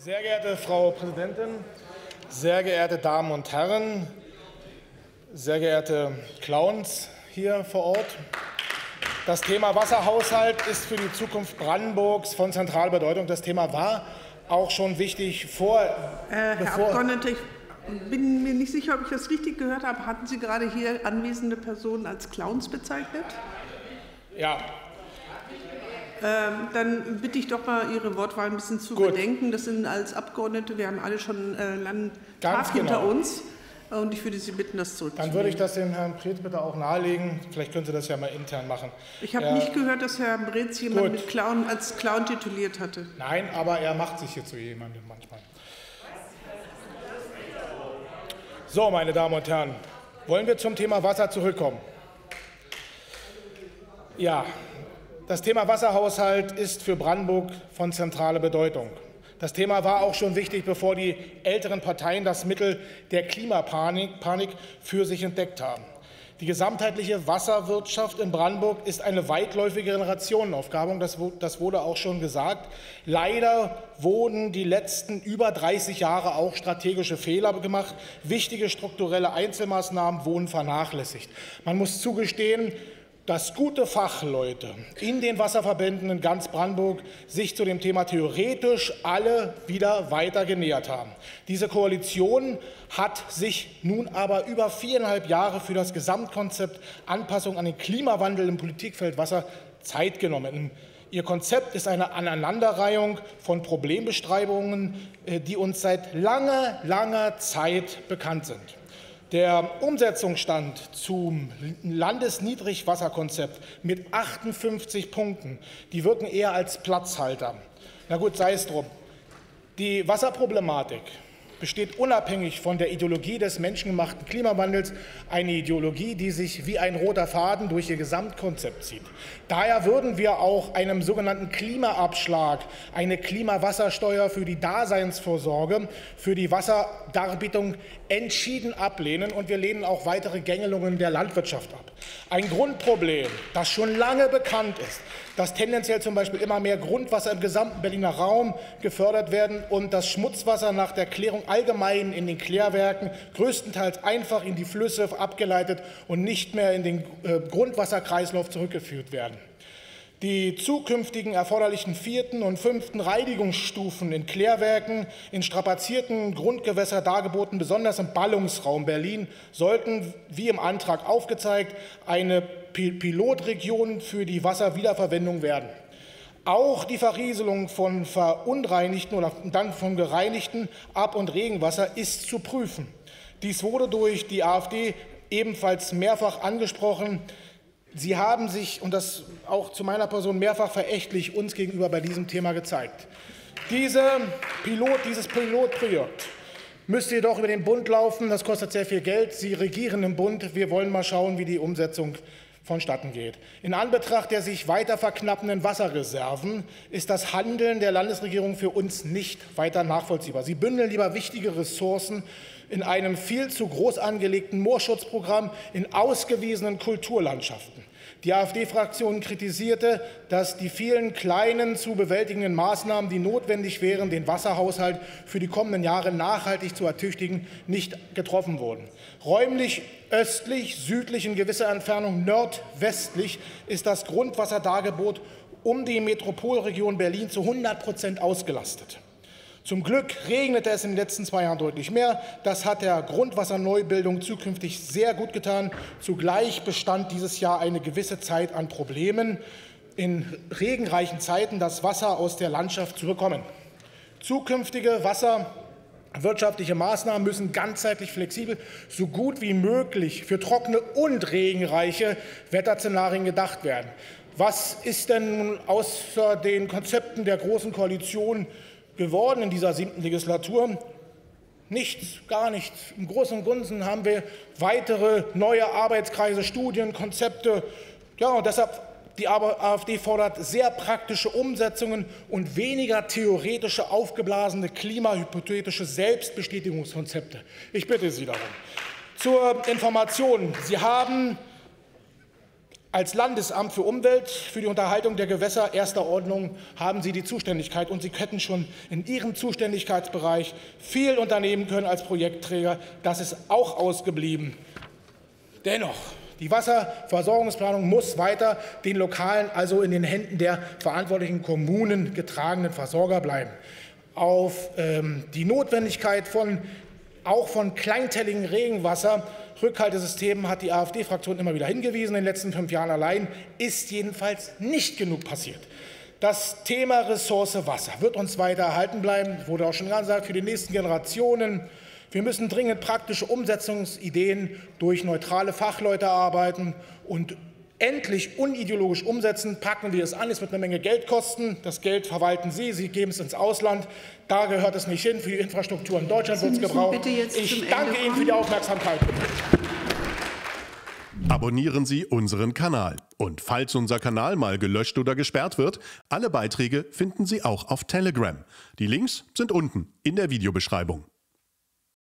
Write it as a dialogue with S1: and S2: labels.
S1: Sehr geehrte Frau Präsidentin, sehr geehrte Damen und Herren, sehr geehrte Clowns hier vor Ort. Das Thema Wasserhaushalt ist für die Zukunft Brandenburgs von zentraler Bedeutung. Das Thema war auch schon wichtig
S2: Herr Abgeordneter, ich bin mir nicht sicher, ob ich das richtig gehört habe. Hatten Sie gerade hier anwesende Personen als Clowns bezeichnet?
S1: Ja.
S2: Dann bitte ich doch mal, Ihre Wortwahl ein bisschen zu bedenken. Das sind als Abgeordnete, wir haben alle schon einen langen Tag hinter uns. Und ich würde Sie bitten, das zurückzunehmen.
S1: Dann würde ich das dem Herrn Breetz bitte auch nahelegen. Vielleicht können Sie das ja mal intern machen.
S2: Ich habe nicht gehört, dass Herr Breetz jemanden mit Clown als Clown tituliert hatte.
S1: Nein, aber er macht sich hier zu jemandem manchmal. So, meine Damen und Herren, wollen wir zum Thema Wasser zurückkommen? Ja, das Thema Wasserhaushalt ist für Brandenburg von zentraler Bedeutung. Das Thema war auch schon wichtig, bevor die älteren Parteien das Mittel der Klimapanik für sich entdeckt haben. Die gesamtheitliche Wasserwirtschaft in Brandenburg ist eine weitläufige Generationenaufgabe, und das wurde auch schon gesagt. Leider wurden die letzten über 30 Jahre auch strategische Fehler gemacht. Wichtige strukturelle Einzelmaßnahmen wurden vernachlässigt. Man muss zugestehen, dass gute Fachleute in den Wasserverbänden in ganz Brandenburg sich zu dem Thema theoretisch alle wieder weiter genähert haben. Diese Koalition hat sich nun aber über 4,5 Jahre für das Gesamtkonzept Anpassung an den Klimawandel im Politikfeld Wasser Zeit genommen. Ihr Konzept ist eine Aneinanderreihung von Problembeschreibungen, die uns seit langer Zeit bekannt sind. Der Umsetzungsstand zum Landesniedrigwasserkonzept mit 58 Punkten, die wirken eher als Platzhalter. Na gut, sei es drum. Die Wasserproblematik besteht unabhängig von der Ideologie des menschengemachten Klimawandels, eine Ideologie, die sich wie ein roter Faden durch ihr Gesamtkonzept zieht. Daher würden wir auch einem sogenannten Klimaabschlag, eine Klimawassersteuer für die Daseinsvorsorge, für die Wasserdarbietung entschieden ablehnen, und wir lehnen auch weitere Gängelungen der Landwirtschaft ab. Ein Grundproblem, das schon lange bekannt ist, dass tendenziell zum Beispiel immer mehr Grundwasser im gesamten Berliner Raum gefördert werden und das Schmutzwasser nach der Klärung allgemein in den Klärwerken größtenteils einfach in die Flüsse abgeleitet und nicht mehr in den Grundwasserkreislauf zurückgeführt werden. Die zukünftigen erforderlichen 4. und 5. Reinigungsstufen in Klärwerken in strapazierten Grundgewässerdargeboten, besonders im Ballungsraum Berlin, sollten, wie im Antrag aufgezeigt, eine Pilotregion für die Wasserwiederverwendung werden. Auch die Verrieselung von verunreinigten oder dann von gereinigten Ab- und Regenwasser ist zu prüfen. Dies wurde durch die AfD ebenfalls mehrfach angesprochen. Sie haben sich, und das auch zu meiner Person, mehrfach verächtlich uns gegenüber bei diesem Thema gezeigt. Dieses Pilotprojekt müsste jedoch über den Bund laufen. Das kostet sehr viel Geld. Sie regieren im Bund. Wir wollen mal schauen, wie die Umsetzung vonstatten geht. In Anbetracht der sich weiter verknappenden Wasserreserven ist das Handeln der Landesregierung für uns nicht weiter nachvollziehbar. Sie bündeln lieber wichtige Ressourcen in einem viel zu groß angelegten Moorschutzprogramm in ausgewiesenen Kulturlandschaften. Die AfD-Fraktion kritisierte, dass die vielen kleinen zu bewältigenden Maßnahmen, die notwendig wären, den Wasserhaushalt für die kommenden Jahre nachhaltig zu ertüchtigen, nicht getroffen wurden. Räumlich östlich, südlich, in gewisser Entfernung nordwestlich ist das Grundwasserdargebot um die Metropolregion Berlin zu 100% ausgelastet. Zum Glück regnete es in den letzten 2 Jahren deutlich mehr. Das hat der Grundwasserneubildung zukünftig sehr gut getan. Zugleich bestand dieses Jahr eine gewisse Zeit an Problemen, in regenreichen Zeiten das Wasser aus der Landschaft zu bekommen. Zukünftige wasserwirtschaftliche Maßnahmen müssen ganzheitlich flexibel, so gut wie möglich für trockene und regenreiche Wetterszenarien gedacht werden. Was ist denn außer den Konzepten der Großen Koalition geworden in dieser 7. Legislatur? Nichts, gar nichts. Im Großen und Ganzen haben wir weitere neue Arbeitskreise, Studien, Konzepte. Ja, und deshalb die AfD fordert sehr praktische Umsetzungen und weniger theoretische, aufgeblasene, klimahypothetische Selbstbestätigungskonzepte. Ich bitte Sie darum. Zur Information. Sie haben Als Landesamt für Umwelt, für die Unterhaltung der Gewässer erster Ordnung haben Sie die Zuständigkeit und Sie hätten schon in Ihrem Zuständigkeitsbereich viel unternehmen können als Projektträger. Das ist auch ausgeblieben. Dennoch, die Wasserversorgungsplanung muss weiter den lokalen, also in den Händen der verantwortlichen Kommunen getragenen Versorger bleiben. Auf die Notwendigkeit auch von kleintelligem Regenwasser-Rückhaltesystemen hat die AfD-Fraktion immer wieder hingewiesen. In den letzten 5 Jahren allein ist jedenfalls nicht genug passiert. Das Thema Ressource Wasser wird uns weiter erhalten bleiben, wurde auch schon gesagt, für die nächsten Generationen. Wir müssen dringend praktische Umsetzungsideen durch neutrale Fachleute erarbeiten und endlich unideologisch umsetzen. Packen wir es an, es wird eine Menge Geld kosten. Das Geld verwalten Sie, Sie geben es ins Ausland. Da gehört es nicht hin. Für die Infrastruktur in Deutschland wird es gebraucht. Ich danke Ihnen für die Aufmerksamkeit.
S3: Abonnieren Sie unseren Kanal. Und falls unser Kanal mal gelöscht oder gesperrt wird, alle Beiträge finden Sie auch auf Telegram. Die Links sind unten in der Videobeschreibung.